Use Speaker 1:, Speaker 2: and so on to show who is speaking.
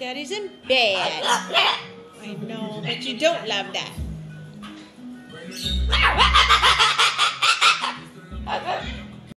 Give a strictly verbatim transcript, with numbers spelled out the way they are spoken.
Speaker 1: Daddy's in bed. I know, but you don't love that.